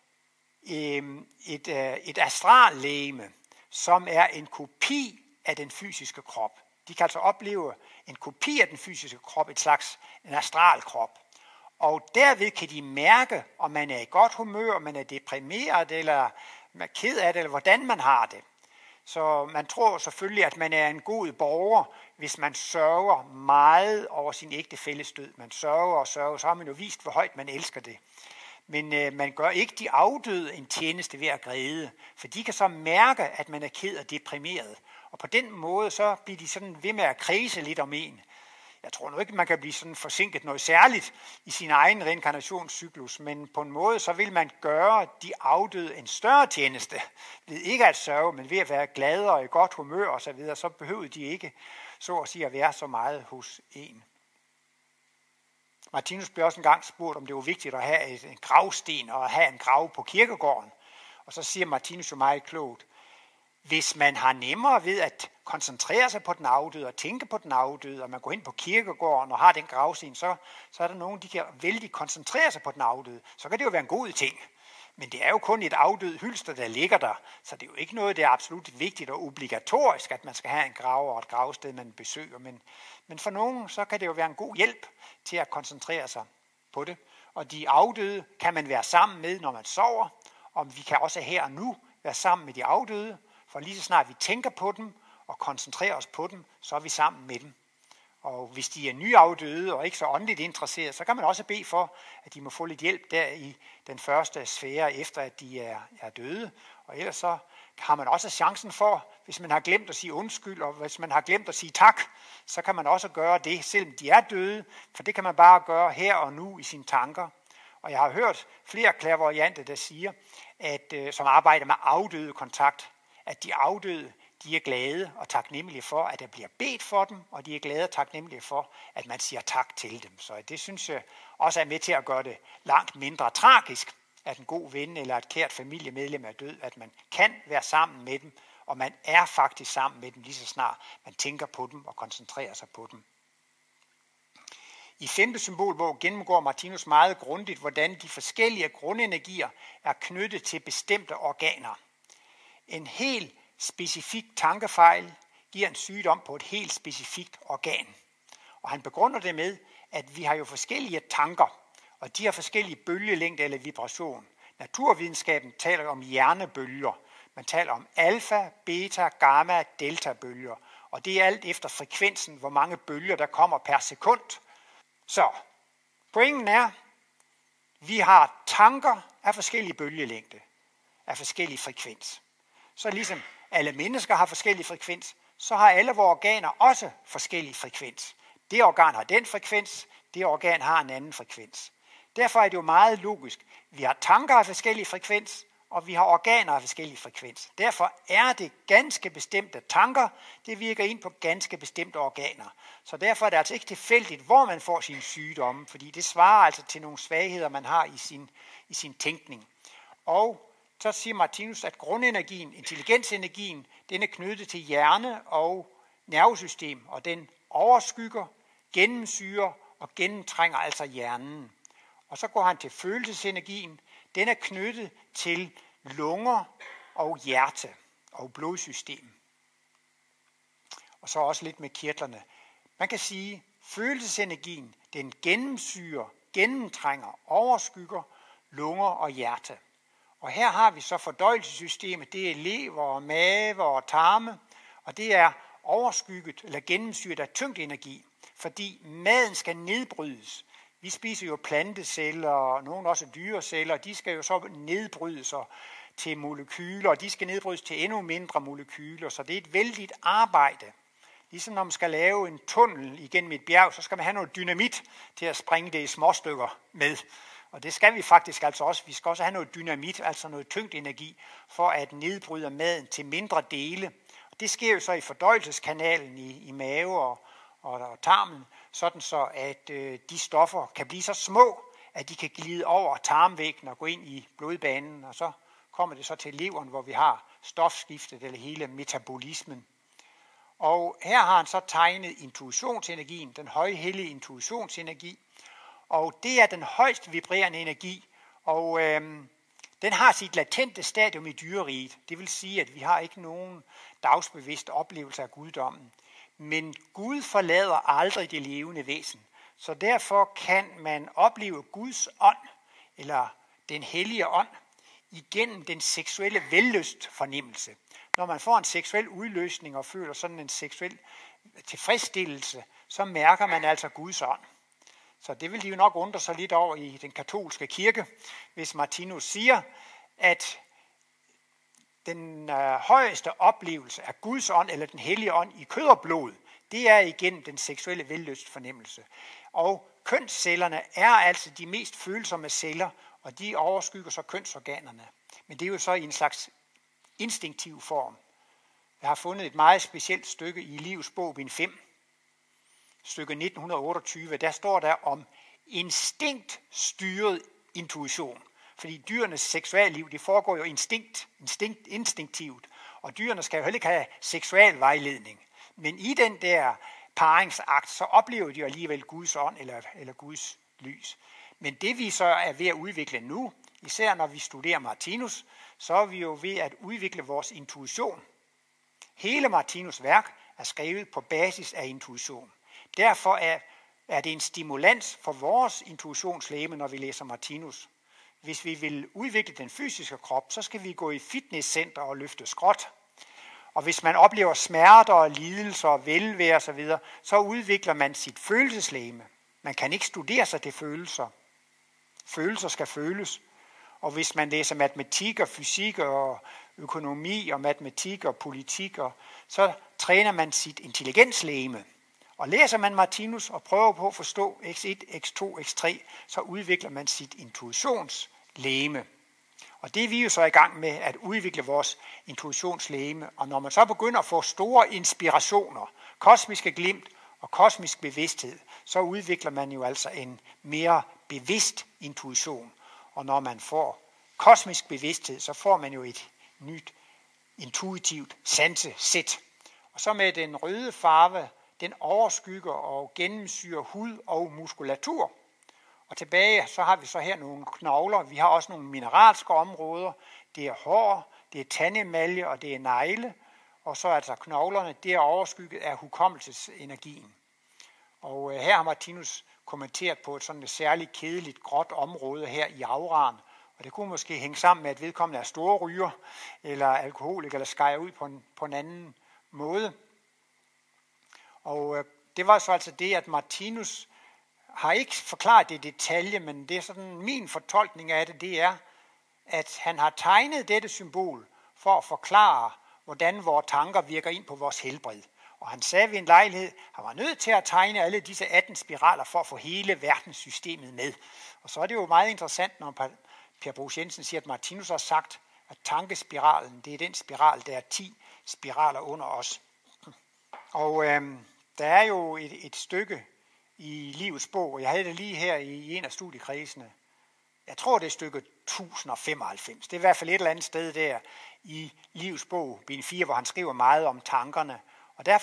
øh, et, øh, et astrallegeme, som er en kopi af den fysiske krop. De kan altså opleve en kopi af den fysiske krop, et slags en astral krop. Og derved kan de mærke, om man er i godt humør, om man er deprimeret, eller man er ked af det, eller hvordan man har det. Så man tror selvfølgelig, at man er en god borger, hvis man sørger meget over sin ægtefælles død. Man sørger og sørger, så har man jo vist, hvor højt man elsker det. Men øh, man gør ikke de afdøde en tjeneste ved at græde, for de kan så mærke, at man er ked og deprimeret. Og på den måde, så bliver de sådan ved med at kredse lidt om en. Jeg tror nu ikke, man kan blive sådan forsinket noget særligt i sin egen reinkarnationscyklus, men på en måde, så vil man gøre de afdøde en større tjeneste. Ved ikke at sørge, men ved at være glade og i godt humør osv., så behøvede de ikke, så at sige, at være så meget hos en. Martinus blev også engang spurgt, om det var vigtigt at have en gravsten og at have en grav på kirkegården. Og så siger Martinus jo meget klogt, hvis man har nemmere ved at koncentrere sig på den afdøde og tænke på den afdøde, og man går ind på kirkegården og har den gravsten, så, så er der nogen, de kan vældig koncentrere sig på den afdøde. Så kan det jo være en god ting. Men det er jo kun et afdød hylster, der ligger der. Så det er jo ikke noget, der er absolut vigtigt og obligatorisk, at man skal have en grav og et gravsted, man besøger. Men, men for nogen, så kan det jo være en god hjælp til at koncentrere sig på det. Og de afdøde kan man være sammen med, når man sover. Og vi kan også her og nu være sammen med de afdøde. For lige så snart vi tænker på dem og koncentrerer os på dem, så er vi sammen med dem. Og hvis de er nyafdøde og ikke så åndeligt interesserede, så kan man også bede for, at de må få lidt hjælp der i den første sfære, efter at de er, er døde. Og ellers så har man også chancen for, hvis man har glemt at sige undskyld, og hvis man har glemt at sige tak, så kan man også gøre det, selvom de er døde, for det kan man bare gøre her og nu i sine tanker. Og jeg har hørt flere clairvoyante, der siger, at, øh, som arbejder med afdøde kontakt, at de afdøde, de er glade og taknemmelige for, at der bliver bedt for dem, og de er glade og taknemmelige for, at man siger tak til dem. Så det synes jeg også er med til at gøre det langt mindre tragisk, at en god ven eller et kært familiemedlem er død, at man kan være sammen med dem, og man er faktisk sammen med dem lige så snart man tænker på dem og koncentrerer sig på dem. I femte symbolbog gennemgår Martinus meget grundigt, hvordan de forskellige grundenergier er knyttet til bestemte organer. En helt specifik tankefejl giver en sygdom på et helt specifikt organ. Og han begrunder det med, at vi har jo forskellige tanker, og de har forskellige bølgelængde eller vibration. Naturvidenskaben taler om hjernebølger. Man taler om alfa, beta, gamma, delta bølger. Og det er alt efter frekvensen, hvor mange bølger der kommer per sekund. Så pointen er, vi har tanker af forskellige bølgelængde, af forskellige frekvens. Så ligesom alle mennesker har forskellige frekvens, så har alle vores organer også forskellige frekvens. Det organ har den frekvens, det organ har en anden frekvens. Derfor er det jo meget logisk. Vi har tanker af forskellige frekvens, og vi har organer af forskellige frekvens. Derfor er det ganske bestemte tanker, det virker ind på ganske bestemte organer. Så derfor er det altså ikke tilfældigt, hvor man får sin sygdomme, fordi det svarer altså til nogle svagheder, man har i sin, i sin tænkning. Og så siger Martinus, at grundenergien, intelligensenergien, den er knyttet til hjerne og nervesystem, og den overskygger, gennemsyrer og gennemtrænger altså hjernen. Og så går han til følelsesenergien. Den er knyttet til lunger og hjerte og blodsystem. Og så også lidt med kirtlerne. Man kan sige, at følelsesenergien, den gennemsyrer, gennemtrænger, overskygger lunger og hjerte. Og her har vi så fordøjelsessystemet, det er lever og mave og tarme, og det er overskygget eller gennemsyret af tyngdenergi, fordi maden skal nedbrydes. Vi spiser jo planteceller og nogle også dyreceller, og de skal jo så nedbrydes til molekyler, og de skal nedbrydes til endnu mindre molekyler, så det er et vældigt arbejde. Ligesom når man skal lave en tunnel igennem et bjerg, så skal man have noget dynamit til at springe det i små stykker med. Og det skal vi faktisk altså også. Vi skal også have noget dynamit, altså noget tyngdenergi, for at nedbryde maden til mindre dele. Og det sker jo så i fordøjelseskanalen i, i mave og, og, og tarmen, sådan så at øh, de stoffer kan blive så små, at de kan glide over tarmvæggen og gå ind i blodbanen. Og så kommer det så til leveren, hvor vi har stofskiftet eller hele metabolismen. Og her har han så tegnet intuitionsenergien, den højhellige intuitionsenergi. Og det er den højst vibrerende energi, og øhm, den har sit latente stadium i dyreriget. Det vil sige, at vi har ikke nogen dagsbevidst oplevelse af guddommen. Men Gud forlader aldrig det levende væsen. Så derfor kan man opleve Guds ånd, eller den hellige ånd, igennem den seksuelle vellystfornemmelse. Når man får en seksuel udløsning og føler sådan en seksuel tilfredsstillelse, så mærker man altså Guds ånd. Så det vil de jo nok undre sig lidt over i den katolske kirke, hvis Martinus siger, at den øh, højeste oplevelse af Guds ånd, eller den hellige ånd i kød og blod, det er igen den seksuelle vellystfornemmelse. Og kønscellerne er altså de mest følsomme celler, og de overskygger så kønsorganerne. Men det er jo så i en slags instinktiv form. Jeg har fundet et meget specielt stykke i Livs bog, bind fem, stykke nitten otteogtyve, der står der om instinktstyret intuition. Fordi dyrenes seksualliv, det foregår jo instinkt, instinkt, instinktivt, og dyrene skal jo heller ikke have seksual vejledning. Men i den der paringsakt, så oplever de jo alligevel Guds ånd eller, eller Guds lys. Men det vi så er ved at udvikle nu, især når vi studerer Martinus, så er vi jo ved at udvikle vores intuition. Hele Martinus' værk er skrevet på basis af intuition. Derfor er, er det en stimulans for vores intuitionslegeme, når vi læser Martinus. Hvis vi vil udvikle den fysiske krop, så skal vi gå i fitnesscenter og løfte skråt. Og hvis man oplever smerter og lidelser og velvære osv., så udvikler man sit følelseslegeme. Man kan ikke studere sig til følelser. Følelser skal føles. Og hvis man læser matematik og fysik og økonomi og matematik og politik, så træner man sit intelligenslegeme. Og læser man Martinus og prøver på at forstå x et, x to, x tre, så udvikler man sit intuitionslegeme. Og det er vi jo så i gang med at udvikle vores intuitionslegeme. Og når man så begynder at få store inspirationer, kosmiske glimt og kosmisk bevidsthed, så udvikler man jo altså en mere bevidst intuition. Og når man får kosmisk bevidsthed, så får man jo et nyt intuitivt sansesæt. Og så med den røde farve, den overskygger og gennemsyrer hud og muskulatur. Og tilbage så har vi så her nogle knogler. Vi har også nogle mineralske områder. Det er hår, det er tandemalje og det er negle. Og så altså knoglerne, det er overskygget af hukommelsesenergien. Og her har Martinus kommenteret på et sådan et særligt kedeligt gråt område her i auraen. Og det kunne måske hænge sammen med, at vedkommende er store ryger, eller alkoholik, eller skærer ud på en, på en anden måde. Og øh, det var så altså det, at Martinus har ikke forklaret det i detalje, men det er sådan min fortolkning af det, det er, at han har tegnet dette symbol for at forklare, hvordan vores tanker virker ind på vores helbred. Og han sagde ved en lejlighed, han var nødt til at tegne alle disse atten spiraler for at få hele verdenssystemet med. Og så er det jo meget interessant, når Per Bruus Jensen siger, at Martinus har sagt, at tankespiralen, det er den spiral, der er ti spiraler under os. Og øhm, der er jo et, et stykke i Livets bog, og jeg havde det lige her i en af studiekredsene. Jeg tror, det er stykke tusind og femoghalvfems. Det er i hvert fald et eller andet sted der i Livets bog, bind fire, hvor han skriver meget om tankerne. Og derfor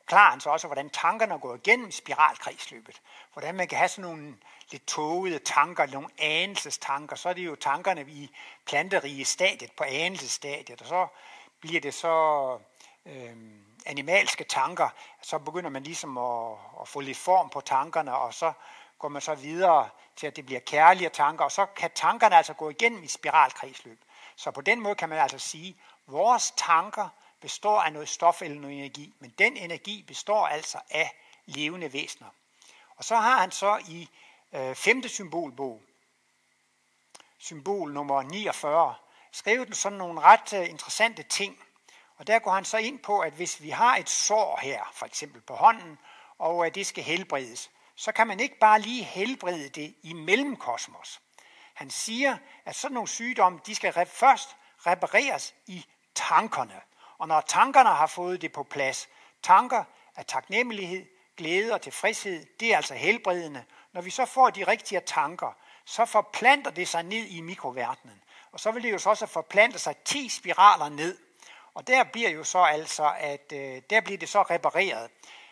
forklarer han så også, hvordan tankerne går igennem spiralkredsløbet. Hvordan man kan have sådan nogle lidt tågede tanker, nogle anelsestanker. Så er det jo tankerne i planterige stadiet, på anelsestadiet, og så bliver det så øh, animalske tanker. Så begynder man ligesom at, at få lidt form på tankerne, og så går man så videre til, at det bliver kærlige tanker, og så kan tankerne altså gå igennem i spiralkredsløb. Så på den måde kan man altså sige, at vores tanker består af noget stof eller noget energi, men den energi består altså af levende væsener. Og så har han så i øh, femte symbolbog, symbol nummer niogfyrre, skrevet sådan nogle ret øh, interessante ting. Og der går han så ind på, at hvis vi har et sår her, for eksempel på hånden, og at det skal helbredes, så kan man ikke bare lige helbrede det i mellemkosmos. Han siger, at sådan nogle sygdomme, de skal først repareres i tankerne. Og når tankerne har fået det på plads, tanker af taknemmelighed, glæde og tilfredshed, det er altså helbredende. Når vi så får de rigtige tanker, så forplanter det sig ned i mikroverdenen. Og så vil det jo så også forplante sig ti spiraler ned. Og der bliver jo så altså, at øh, der bliver det så repareret.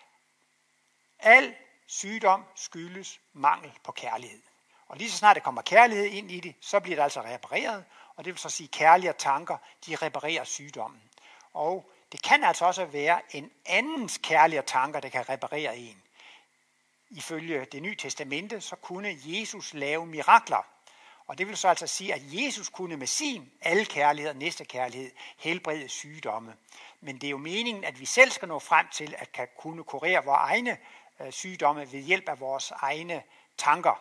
Al sygdom skyldes mangel på kærlighed. Og lige så snart der kommer kærlighed ind i det, så bliver det altså repareret. Og det vil så sige, at kærlige tanker, de reparerer sygdommen. Og det kan altså også være en andens kærlige tanker, der kan reparere en. Ifølge det nye testamente, så kunne Jesus lave mirakler. Og det vil så altså sige, at Jesus kunne med sin alle kærlighed og næste kærlighed helbrede sygdomme. Men det er jo meningen, at vi selv skal nå frem til at kan kunne kurere vores egne øh, sygdomme ved hjælp af vores egne tanker.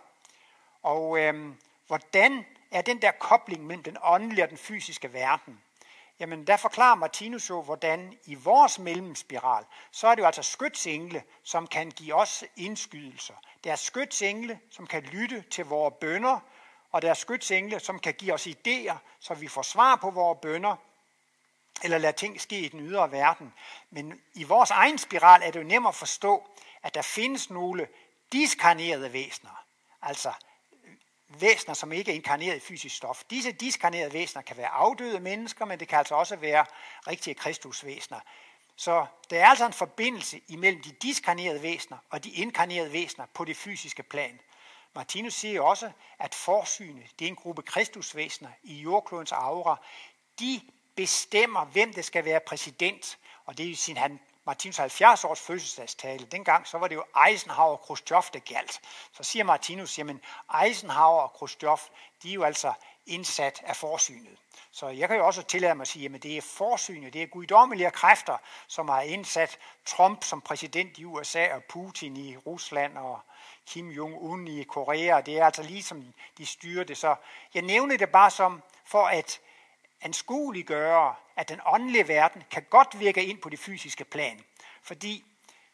Og øh, hvordan er den der kobling mellem den åndelige og den fysiske verden? Jamen, der forklarer Martinus jo, hvordan i vores mellemspiral, så er det jo altså skytsengle, som kan give os indskydelser. Det er skytsengle, som kan lytte til vores bønner, og der er skytsengle, som kan give os idéer, så vi får svar på vores bønner, eller lade ting ske i den ydre verden. Men i vores egen spiral er det jo nemt at forstå, at der findes nogle diskarnerede væsener, altså væsener, som ikke er inkarneret i fysisk stof. Disse diskarnerede væsener kan være afdøde mennesker, men det kan altså også være rigtige kristusvæsener. Så der er altså en forbindelse imellem de diskarnerede væsener og de inkarnerede væsener på det fysiske plan. Martinus siger også, at forsynet, det er en gruppe kristusvæsener i jordklodens aura, de bestemmer, hvem der skal være præsident. Og det er jo sin han Martinus halvfjerds års fødselsdagstale. Dengang så var det jo Eisenhower og Khrushchev, der galt. Så siger Martinus, jamen Eisenhower og Khrushchev, de er jo altså indsat af forsynet. Så jeg kan jo også tillade mig at sige, at det er forsynet, det er guddommelige kræfter, som har indsat Trump som præsident i U S A og Putin i Rusland og Kim Jong-un i Korea. Det er altså ligesom de styrer det. Så jeg nævner det bare som for at anskueliggøre, at den åndelige verden kan godt virke ind på det fysiske plan. Fordi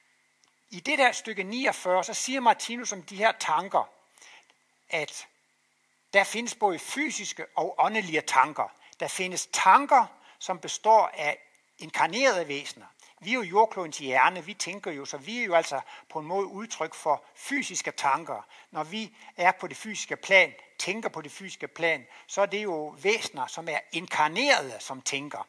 i det der stykke niogfyrre, så siger Martinus om de her tanker, at der findes både fysiske og åndelige tanker. Der findes tanker, som består af inkarnerede væsener. Vi er jo jordklodens hjerne, vi tænker jo, så vi er jo altså på en måde udtryk for fysiske tanker. Når vi er på det fysiske plan, tænker på det fysiske plan, så er det jo væsener, som er inkarnerede, som tænker.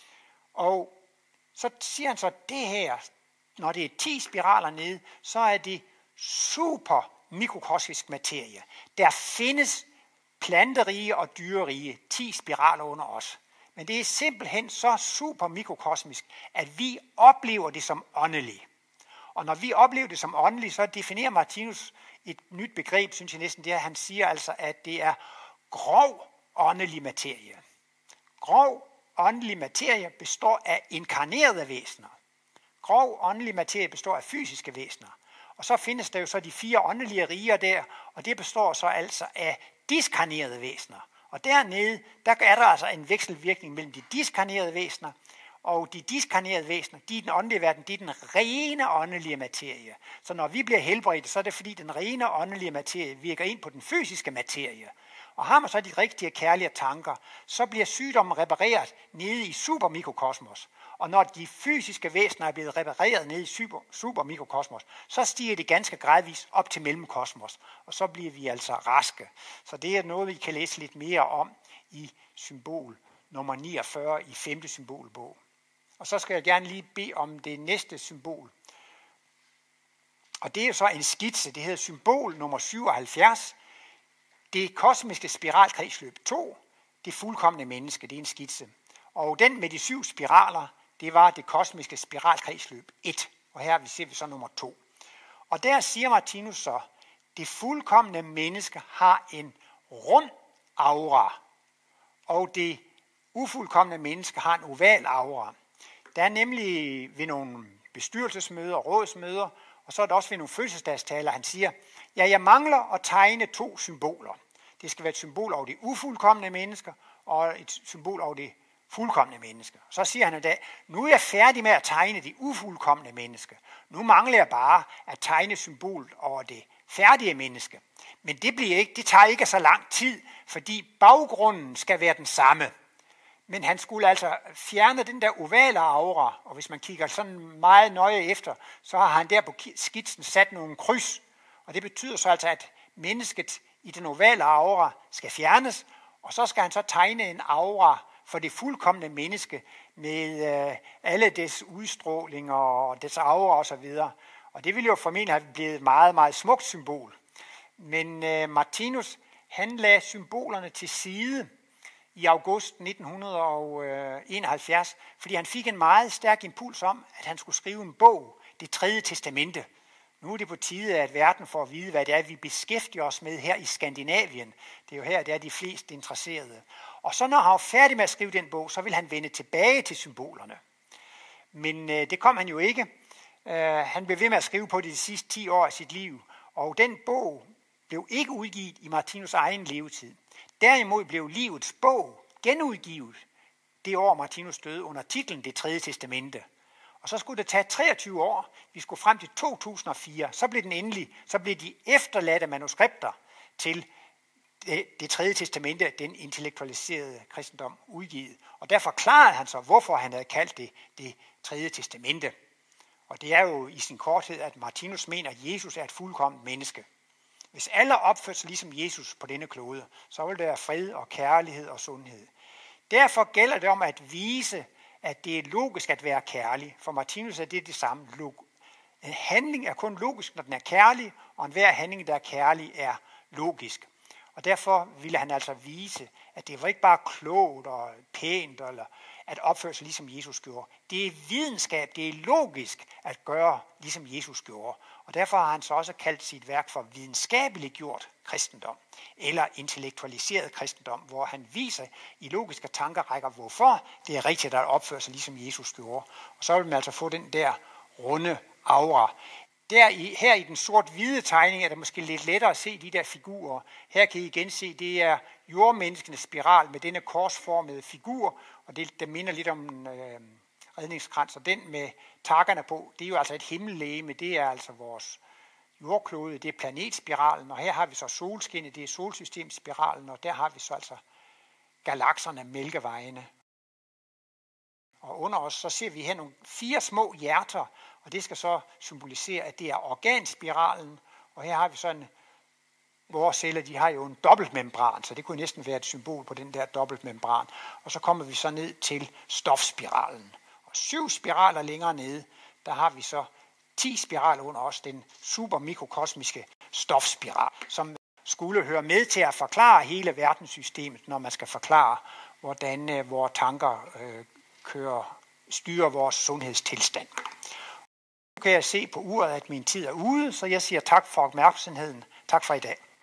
Og så siger han så, at det her, når det er ti spiraler nede, så er det super mikrokosmisk materie. Der findes planterige og dyrerige ti spiraler under os. Men det er simpelthen så super mikrokosmisk, at vi oplever det som åndeligt. Og når vi oplever det som åndeligt, så definerer Martinus et nyt begreb, synes jeg næsten, det er, han siger altså, at det er grov åndelig materie. Grov åndelig materie består af inkarnerede væsener. Grov åndelig materie består af fysiske væsener. Og så findes der jo så de fire åndelige riger der, og det består så altså af diskarnerede væsener. Og dernede, der er der altså en vekselvirkning mellem de diskarnerede væsener, og de diskarnerede væsener, de i den åndelige verden, de er den rene åndelige materie. Så når vi bliver helbredt, så er det fordi den rene åndelige materie virker ind på den fysiske materie. Og har man så de rigtige kærlige tanker, så bliver sygdommen repareret nede i supermikrokosmos. Og når de fysiske væsener er blevet repareret nede i super, supermikrokosmos, så stiger det ganske gradvist op til mellemkosmos. Og så bliver vi altså raske. Så det er noget, vi kan læse lidt mere om i symbol nummer niogfyrre i femte symbolbog. Og så skal jeg gerne lige bede om det næste symbol, Og det er jo så en skitse, det hedder symbol nummer syvoghalvfjerds. Det kosmiske spiralkredsløb to, det fuldkomne menneske, det er en skitse. Og den med de syv spiraler, det var det kosmiske spiralkredsløb et. Og her ser vi så nummer to. Og der siger Martinus så, det fuldkomne menneske har en rund aura, og det ufuldkomne menneske har en oval aura. Der er nemlig ved nogle bestyrelsesmøder og rådsmøder, og så er der også ved nogle fødselsdagstaler, han siger, ja, jeg mangler at tegne to symboler. Det skal være et symbol over det ufuldkomne mennesker, og et symbol over det fuldkomne menneske. Så siger han i dag, nu er jeg færdig med at tegne det ufuldkomne menneske. Nu mangler jeg bare at tegne symbolet over det færdige menneske. Men det, bliver ikke, det tager ikke så lang tid, fordi baggrunden skal være den samme. Men han skulle altså fjerne den der ovale aura, og hvis man kigger sådan meget nøje efter, så har han der på skitsen sat nogle kryds. Og det betyder så altså, at mennesket i den ovale aura skal fjernes, og så skal han så tegne en aura for det fuldkomne menneske med øh, alle dets udstrålinger og dets aura osv. Og det ville jo formentlig have blevet et meget, meget smukt symbol. Men øh, Martinus, han lagde symbolerne til side i august nitten enoghalvfjerds, fordi han fik en meget stærk impuls om, at han skulle skrive en bog, Det tredje testamente. Nu er det på tide, at verden får at vide, hvad det er, vi beskæftiger os med her i Skandinavien. Det er jo her, det er de fleste interesserede. Og så når han var færdig med at skrive den bog, så vil han vende tilbage til symbolerne. Men øh, det kom han jo ikke. Uh, han blev ved med at skrive på det de sidste ti år af sit liv, og den bog blev ikke udgivet i Martinus' egen levetid. Derimod blev livets bog genudgivet det år, Martinus døde, under titlen Det tredje testamente. Og så skulle det tage treogtyve år. Vi skulle frem til to tusind og fire. Så blev den endelig, så blev de efterladte manuskripter til det, det tredje testamente, den intellektualiserede kristendom, udgivet. Og der forklarede han så, hvorfor han havde kaldt det det tredje testamente. Og det er jo i sin korthed, at Martinus mener, at Jesus er et fuldkomment menneske. Hvis alle opførte sig ligesom Jesus på denne klode, så vil der være fred og kærlighed og sundhed. Derfor gælder det om at vise, at det er logisk at være kærlig. For Martinus er det det samme. En handling er kun logisk, når den er kærlig, og enhver handling, der er kærlig, er logisk. Og derfor ville han altså vise, at det var ikke bare klogt og pænt, eller at opføre sig ligesom Jesus gjorde. Det er videnskab, det er logisk at gøre ligesom Jesus gjorde. Og derfor har han så også kaldt sit værk for videnskabeligt gjort kristendom, eller intellektualiseret kristendom, hvor han viser i logiske tankerækker, hvorfor det er rigtigt at opføre sig ligesom Jesus gjorde. Og så vil man altså få den der runde aura. Der i, her i den sort-hvide tegning er det måske lidt lettere at se de der figurer. Her kan I igen se, det er jordmenneskenes spiral med denne korsformede figur, og det, det minder lidt om øh, redningskrans, og den med takkerne på, det er jo altså et himmellegeme, det er altså vores jordklode, det er planetspiralen, og her har vi så solskinnet, det er solsystemspiralen, og der har vi så altså galakserne, mælkevejene. Og under os, så ser vi her nogle fire små hjerter, og det skal så symbolisere, at det er organspiralen, og her har vi sådan, vores celler, de har jo en dobbeltmembran, så det kunne næsten være et symbol på den der dobbeltmembran. Og så kommer vi så ned til stofspiralen. Og syv spiraler længere nede, der har vi så ti spiraler under os, den supermikrokosmiske stofspiral, som skulle høre med til at forklare hele verdenssystemet, når man skal forklare, hvordan øh, vores tanker øh, kører, styrer vores sundhedstilstand. Nu kan jeg se på uret, at min tid er ude, så jeg siger tak for opmærksomheden. Tak for i dag.